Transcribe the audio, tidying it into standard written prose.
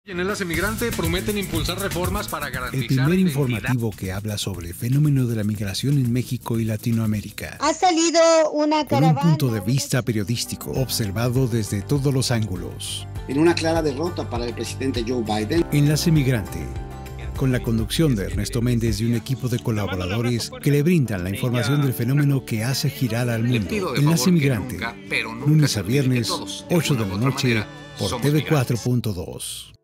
En Enlace Migrante prometen impulsar reformas para El garantizar primer identidad. informativo que habla sobre el fenómeno de la migración en México y Latinoamérica. Ha salido una Con un caravana. punto de vista periodístico, observado desde todos los ángulos. En una clara derrota para el presidente Joe Biden. Enlace Migrante, con la conducción de Ernesto Méndez y un equipo de colaboradores que le brindan la información del fenómeno que hace girar al mundo. Enlace Migrante, lunes a viernes, 8 de la noche, por TV 4.2.